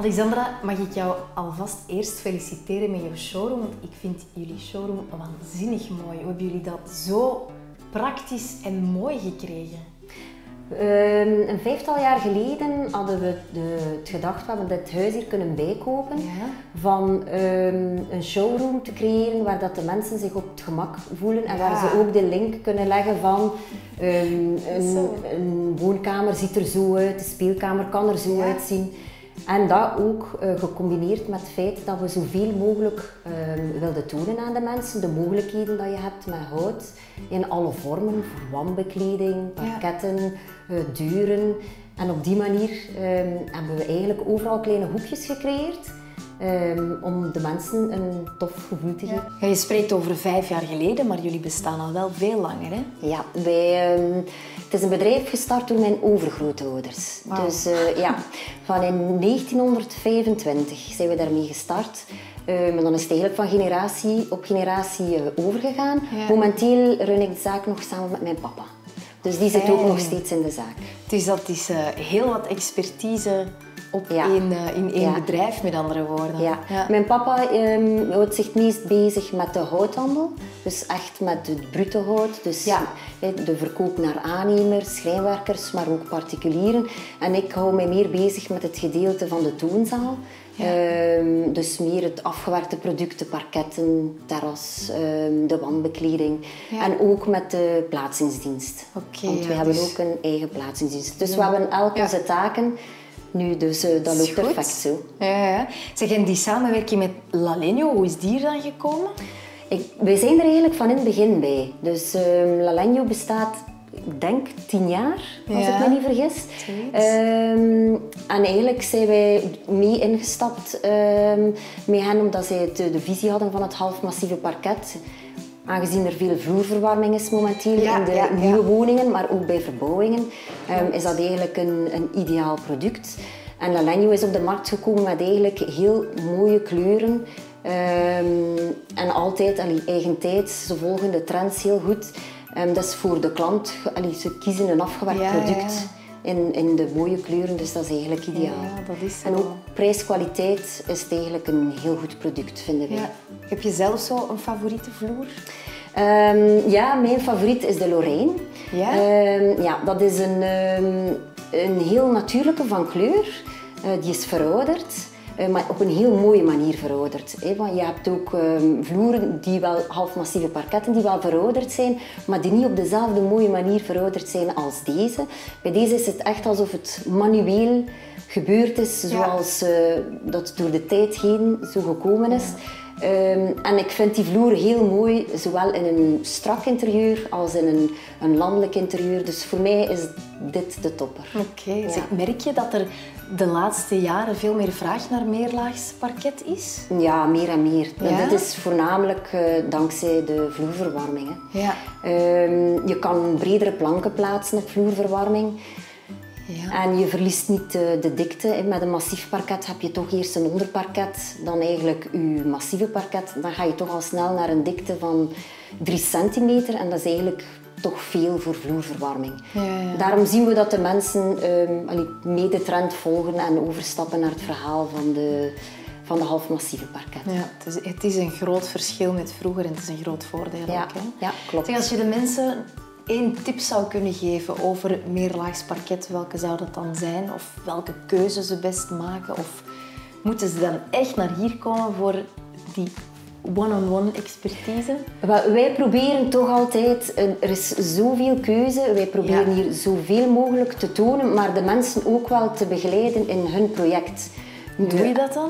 Alexandra, mag ik jou alvast eerst feliciteren met je showroom, want ik vind jullie showroom waanzinnig mooi. Hoe hebben jullie dat zo praktisch en mooi gekregen? Een 5-tal jaar geleden hadden we het gedacht, we hebben dit huis hier kunnen bijkopen, van een showroom te creëren waar dat de mensen zich op het gemak voelen en waar ze ook de link kunnen leggen van een woonkamer ziet er zo uit, de speelkamer kan er zo uitzien. En dat ook gecombineerd met het feit dat we zoveel mogelijk wilden tonen aan de mensen, de mogelijkheden dat je hebt met hout in alle vormen, voor wandbekleding, parketten, deuren. En op die manier hebben we eigenlijk overal kleine hoekjes gecreëerd om de mensen een tof gevoel te geven. Ja, je spreekt over 5 jaar geleden, maar jullie bestaan al wel veel langer, hè? Ja, het is een bedrijf gestart door mijn overgrootouders. Wow. Dus van in 1925 zijn we daarmee gestart. Maar dan is het eigenlijk van generatie op generatie overgegaan. Ja. Momenteel run ik de zaak nog samen met mijn papa. Dus die zit ook nog steeds in de zaak. Dus dat is heel wat expertise in één bedrijf, met andere woorden. Ja. Ja. Mijn papa houdt zich meest bezig met de houthandel. Dus echt met het brute hout. Dus de verkoop naar aannemers, schrijnwerkers, maar ook particulieren. En ik hou mij meer bezig met het gedeelte van de toonzaal. Ja. Dus meer het afgewerkte product, de parketten, terras, de wandbekleding. Ja. En ook met de plaatsingsdienst. Want we hebben ook een eigen plaatsingsdienst. Dus we hebben elk onze taken. Nu, dus dat loopt perfect zo. Ja. Zeg, en die samenwerking met Lalegno, hoe is die er dan gekomen? Wij zijn er eigenlijk van in het begin bij. Dus Lalegno bestaat, ik denk, 10 jaar, als ik me niet vergis. En eigenlijk zijn wij mee ingestapt met hen, omdat zij de visie hadden van het halfmassieve parket. Aangezien er veel vloerverwarming is momenteel in de nieuwe woningen, maar ook bij verbouwingen, is dat eigenlijk een ideaal product. En Lalegno is op de markt gekomen met eigenlijk heel mooie kleuren. En altijd eigen tijd, ze volgen de trends heel goed. Dat is voor de klant, ze kiezen een afgewerkt product in de mooie kleuren, dus dat is eigenlijk ideaal. Ja, dat is zo. En ook prijs-kwaliteit is het eigenlijk een heel goed product, vinden wij. Ja. Heb je zelf zo een favoriete vloer? Mijn favoriet is de Lorraine. Ja? Dat is een heel natuurlijke van kleur. Die is verouderd. Maar op een heel mooie manier verouderd. Want je hebt ook vloeren die wel halfmassieve parketten die wel verouderd zijn, maar die niet op dezelfde mooie manier verouderd zijn als deze. Bij deze is het echt alsof het manueel gebeurd is, zoals dat door de tijd heen zo gekomen is. En ik vind die vloeren heel mooi, zowel in een strak interieur als in een landelijk interieur. Dus voor mij is dit de topper. Oké. Zeg, merk je dat er de laatste jaren veel meer vraag naar meerlaags parket is? Ja, meer en meer. Ja? Dit is voornamelijk dankzij de vloerverwarming. Hè. Ja. Je kan bredere planken plaatsen op vloerverwarming. Ja. En je verliest niet de dikte. Met een massief parket heb je toch eerst een onderparket, dan eigenlijk je massieve parket. Dan ga je toch al snel naar een dikte van 3 centimeter en dat is eigenlijk toch veel voor vloerverwarming. Ja. Daarom zien we dat de mensen mee de trend volgen en overstappen naar het verhaal van de halfmassieve parket. Ja, het is een groot verschil met vroeger en het is een groot voordeel ook. Hè? Ja, klopt. Zeg, als je de mensen 1 tip zou kunnen geven over meerlaags parket, welke zou dat dan zijn? Of welke keuze ze best maken? Of moeten ze dan echt naar hier komen voor die one-on-one expertise? Wij proberen toch altijd, er is zoveel keuze, wij proberen hier zoveel mogelijk te tonen, maar de mensen ook wel te begeleiden in hun project. Hoe doe je dat dan?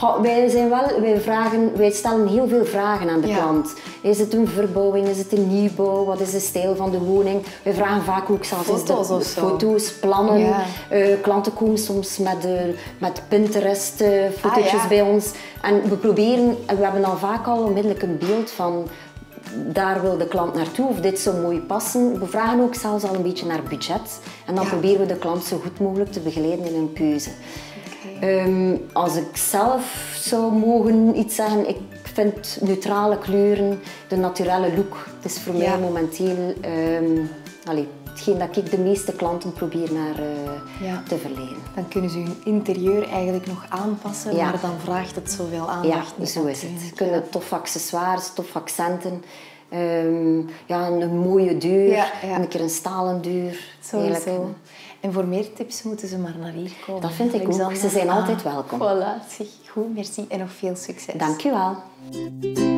Wij stellen heel veel vragen aan de klant. Is het een verbouwing, is het een nieuwbouw, wat is de stijl van de woning? Wij vragen vaak ook zelfs foto's, plannen. Ja. Klanten komen soms met Pinterest fotootjes bij ons. En we hebben dan vaak al onmiddellijk een beeld van daar wil de klant naartoe of dit zou mooi passen. We vragen ook zelfs al een beetje naar budget. En dan proberen we de klant zo goed mogelijk te begeleiden in hun keuze. Als ik zelf zou mogen iets zeggen, ik vind neutrale kleuren, de naturelle look. Het is voor mij momenteel hetgeen dat ik de meeste klanten probeer naar te verlenen. Dan kunnen ze hun interieur eigenlijk nog aanpassen, maar dan vraagt het zoveel aandacht. Ja, zo is het. Ze kunnen toffe accessoires, toffe accenten. Een mooie deur, een keer een stalen deur. Sowieso. En voor meer tips moeten ze maar naar hier komen. Dat vind ik ook. Ze zijn altijd welkom. Voilà, zeg. Goed, merci en nog veel succes. Dank je wel.